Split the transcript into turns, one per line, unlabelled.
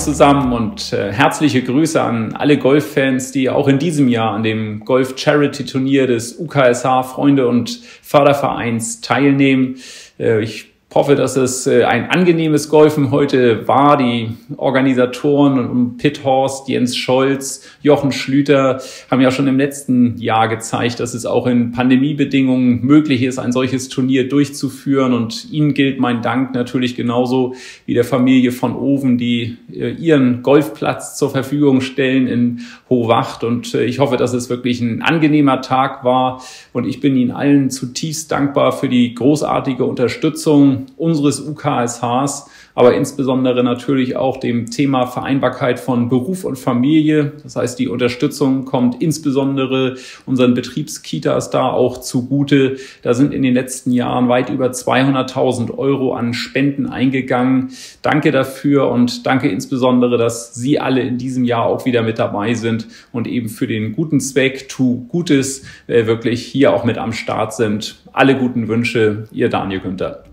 zusammen und herzliche Grüße an alle Golffans, die auch in diesem Jahr an dem Golf-Charity-Turnier des UKSH Freunde- und Fördervereins teilnehmen. Ich hoffe, dass es ein angenehmes Golfen heute war. Die Organisatoren und Pitt Horst, Jens Scholz, Jochen Schlüter haben ja schon im letzten Jahr gezeigt, dass es auch in Pandemiebedingungen möglich ist, ein solches Turnier durchzuführen. Und ihnen gilt mein Dank natürlich genauso wie der Familie von Oven, die ihren Golfplatz zur Verfügung stellen in Hohwacht. Und ich hoffe, dass es wirklich ein angenehmer Tag war. Und ich bin Ihnen allen zutiefst dankbar für die großartige Unterstützung unseres UKSHs, aber insbesondere natürlich auch dem Thema Vereinbarkeit von Beruf und Familie. Das heißt, die Unterstützung kommt insbesondere unseren Betriebskitas da auch zugute. Da sind in den letzten Jahren weit über 200.000 € an Spenden eingegangen. Danke dafür und danke insbesondere, dass Sie alle in diesem Jahr auch wieder mit dabei sind und eben für den guten Zweck, Tu Gutes, wirklich hier auch mit am Start sind. Alle guten Wünsche, Ihr Daniel Günther.